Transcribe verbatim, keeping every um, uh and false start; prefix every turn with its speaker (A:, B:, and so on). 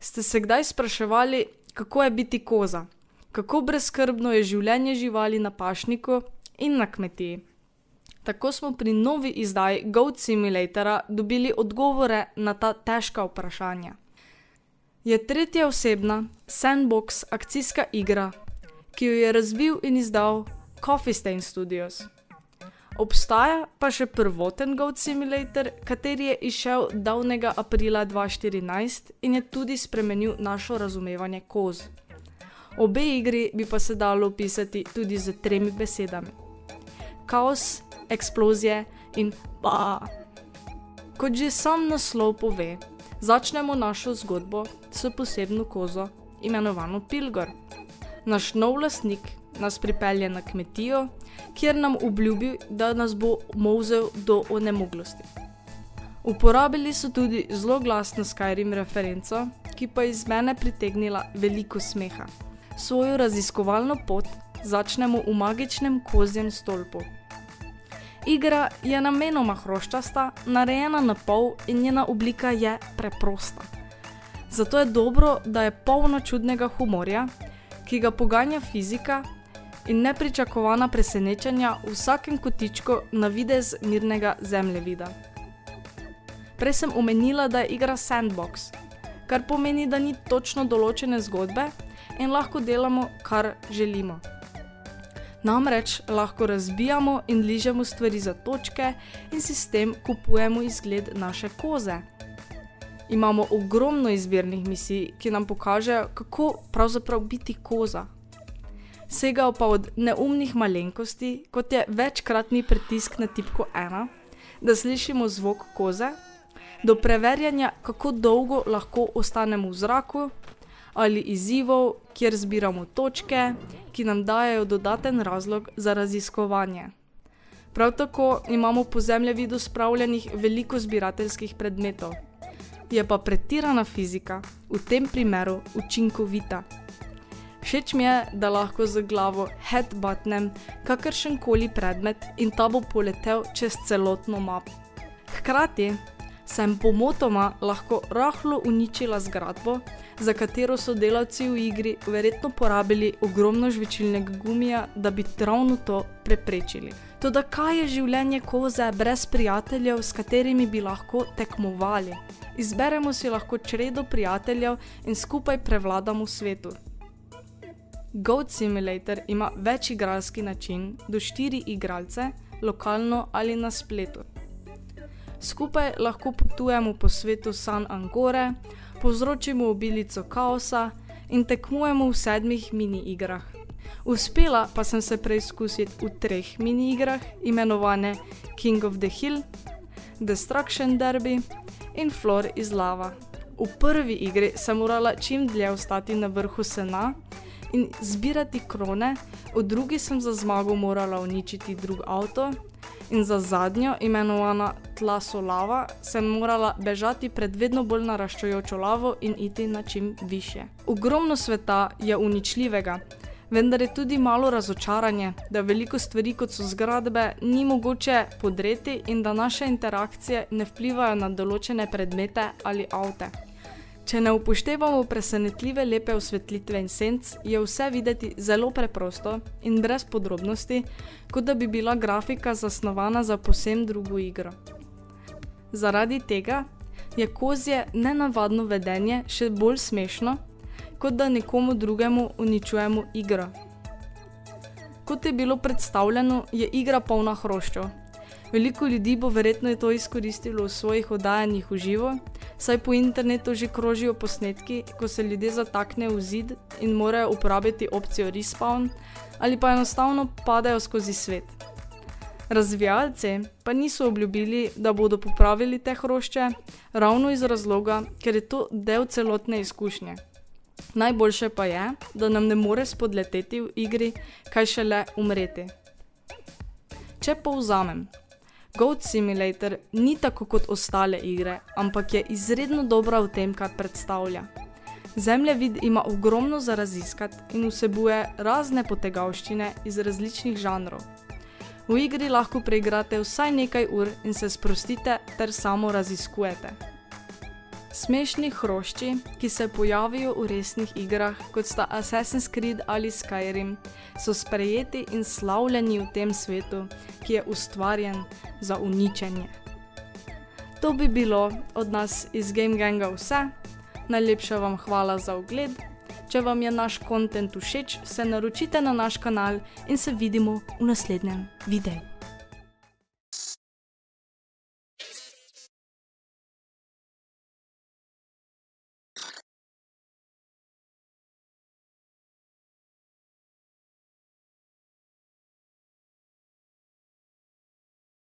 A: Ste se kdaj spraševali, kako je biti koza? Kako brezskrbno je življenje živali na pašniku in na kmetiji? Tako smo pri novi izdaji Goat Simulatorja dobili odgovore na ta težka vprašanja. Je tretjeosebna sandbox akcijska igra, ki jo je razvil in izdal Coffee Stain Studios. Obstaja pa še prvoten Goat Simulator, kateri je izšel davnega aprila dva tisoč štirinajst in je tudi spremenil našo razumevanje koz. Obe igri bi pa se dalo opisati tudi z tremi besedami. Kaos, eksplozije in ba. Kot že sam naslov pove, začnemo našo zgodbo s posebno kozo, imenovano Pilgor. Naš nov lastnik nas pripelje na kmetijo, kjer nam obljubi, da nas bo molzel do onemoglosti. Uporabili so tudi zelo glasno Skyrim referenco, ki pa iz mene pritegnila veliko smeha. Svojo raziskovalno pot začnemo v magičnem kozjem stolpu. Igra je namenoma hroščasta, narejena na pol in njena oblika je preprosta. Zato je dobro, da je polno čudnega humorja, ki ga poganja fizika in nepričakovana presenečenja v vsakem kotičku na videz mirnega zemljevida. Prej sem omenila, da je igra sandbox, kar pomeni, da ni točno določene zgodbe in lahko delamo, kar želimo. Namreč lahko razbijamo in ližemo stvari za točke in si s tem kupujemo izgled naše koze. Imamo ogromno izbirnih misij, ki nam pokažejo, kako pravzaprav biti koza. Segajo pa od neumnih malenkosti, kot je večkratni pritisk na tipko ena, da slišimo zvok koze, do preverjanja, kako dolgo lahko ostanemo v zraku, ali izzivov, kjer zbiramo točke, ki nam dajejo dodaten razlog za raziskovanje. Prav tako imamo po zemljevidu spravljenih veliko zbirateljskih predmetov. Je pa pretirana fizika v tem primeru učinkovita. Všeč mi je, da lahko z glavo headbutnem kakršenkoli predmet in ta bo poletel čez celotno mapo. Hkrati sem pomotoma lahko rahlo uničila zgradbo, za katero so delavci v igri verjetno porabili ogromno žvečilnega gumija, da bi ravno to preprečili. Toda kaj je življenje koze brez prijateljev, s katerimi bi lahko tekmovali? Izberemo si lahko čredo prijateljev in skupaj prevladamo svetu. Goat Simulator ima večigralski način do štiri igralce, lokalno ali na spletu. Skupaj lahko potujemo po svetu San Angore, povzročimo obilico kaosa in tekmujemo v sedmih mini-igrah. Uspela pa sem se preizkusiti v treh mini-igrah, imenovane King of the Hill, Destruction Derby in Floor is Lava. V prvi igri sem morala čim dlje ostati na vrhu sena in zbirati krone, v drugi sem za zmago morala uničiti drug avto in za zadnjo, imenovana Tla so lava, sem morala bežati pred vedno bolj naraščajočo lavo in iti na čim višje. Ogromno sveta je uničljivega, vendar je tudi malo razočaranje, da veliko stvari, kot so zgradbe, ni mogoče podreti in da naše interakcije ne vplivajo na določene predmete ali avte. Če ne upoštevamo presenetljive lepe osvetlitve in senc, je vse videti zelo preprosto in brez podrobnosti, kot da bi bila grafika zasnovana za povsem drugo igro. Zaradi tega je kozje nenavadno vedenje še bolj smešno, kot da nekomu drugemu uničujemo igro. Kot je bilo predstavljeno, je igra polna hroščev. Veliko ljudi bo verjetno to izkoristilo v svojih oddajanjih v živo, saj po internetu že krožijo posnetki, ko se ljudje zataknejo v zid in morajo uporabiti opcijo respawn ali pa enostavno padejo skozi svet. Razvijalci pa niso obljubili, da bodo popravili te hrošče, ravno iz razloga, ker je to del celotne izkušnje. Najboljše pa je, da nam ne more spodleteti v igri, kaj šele umreti. Če povzamem, Goat Simulator ni tako kot ostale igre, ampak je izredno dobra v tem, kar predstavlja. Zemljevid ima ogromno za raziskati in vsebuje razne potegavščine iz različnih žanrov. V igri lahko preigrate vsaj nekaj ur in se sprostite ter samo raziskujete. Smešni hrošči, ki se pojavijo v resnih igrah, kot sta Assassin's Creed ali Skyrim, so sprejeti in slavljeni v tem svetu, ki je ustvarjen za uničenje. To bi bilo od nas iz Game Ganga vse. Najlepša vam hvala za ogled. Če vam je naš kontent všeč, se naročite na naš kanal in se vidimo v naslednjem videu.